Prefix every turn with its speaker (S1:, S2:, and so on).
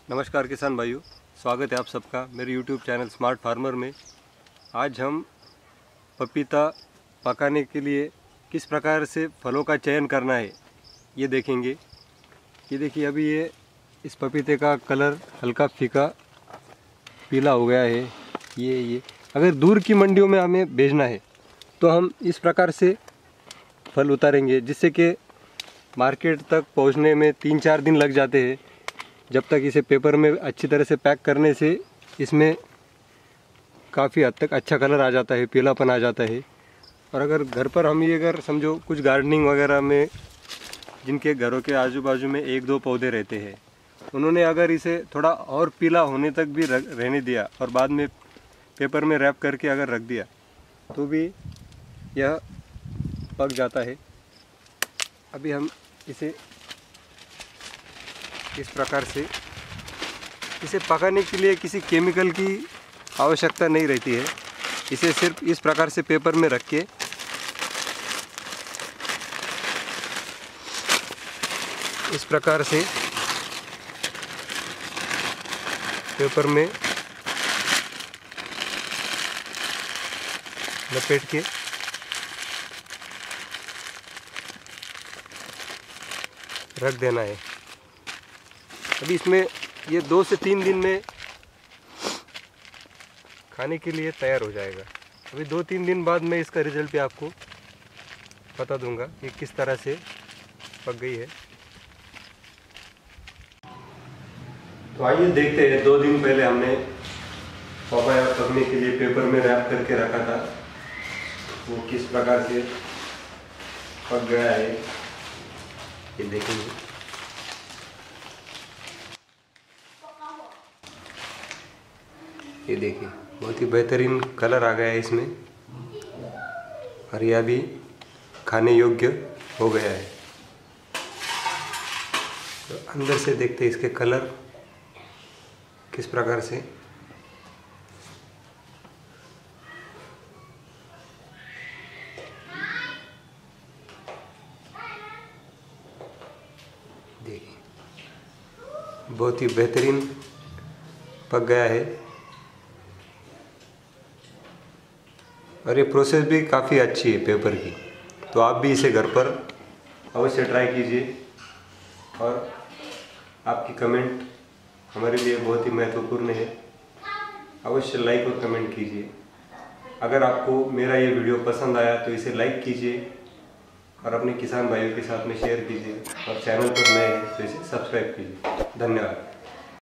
S1: नमस्कार किसान भाइयों, स्वागत है आप सबका मेरे YouTube चैनल स्मार्ट फार्मर में। आज हम पपीता पकाने के लिए किस प्रकार से फलों का चयन करना है ये देखेंगे। ये देखिए, अभी ये इस पपीते का कलर हल्का फीका पीला हो गया है। ये अगर दूर की मंडियों में हमें भेजना है तो हम इस प्रकार से फल उतारेंगे, जिससे कि मार्केट तक पहुंचने में 3-4 दिन लग जाते हैं। जब तक इसे पेपर में अच्छी तरह से पैक करने से इसमें काफ़ी हद तक अच्छा कलर आ जाता है, पीलापन आ जाता है। और अगर घर पर हम ये अगर समझो कुछ गार्डनिंग वगैरह में जिनके घरों के आजू बाजू में 1-2 पौधे रहते हैं, उन्होंने अगर इसे थोड़ा और पीला होने तक भी रहने दिया और बाद में पेपर में रैप करके अगर रख दिया तो भी यह पक जाता है। अभी हम इसे इस प्रकार से इसे पकाने के लिए किसी केमिकल की आवश्यकता नहीं रहती है। इसे सिर्फ इस प्रकार से पेपर में रख के इस प्रकार से पेपर में लपेट के रख देना है। अभी इसमें ये 2 से 3 दिन में खाने के लिए तैयार हो जाएगा। अभी 2-3 दिन बाद मैं इसका रिजल्ट भी आपको बता दूंगा कि किस तरह से पक गई है। तो आइए देखते हैं, 2 दिन पहले हमने पपाया पकने के लिए पेपर में रैप करके रखा था, वो किस प्रकार से पक गया है ये देखेंगे। ये देखिए, बहुत ही बेहतरीन कलर आ गया है इसमें और यह भी खाने योग्य हो गया है। तो अंदर से देखते हैं इसके कलर किस प्रकार से। देखिए, बहुत ही बेहतरीन पक गया है और ये प्रोसेस भी काफ़ी अच्छी है पेपर की। तो आप भी इसे घर पर अवश्य ट्राई कीजिए और आपकी कमेंट हमारे लिए बहुत ही महत्वपूर्ण है। अवश्य लाइक और कमेंट कीजिए। अगर आपको मेरा ये वीडियो पसंद आया तो इसे लाइक कीजिए और अपने किसान भाइयों के साथ में शेयर कीजिए और चैनल पर नए हैं तो इसे सब्सक्राइब कीजिए। धन्यवाद।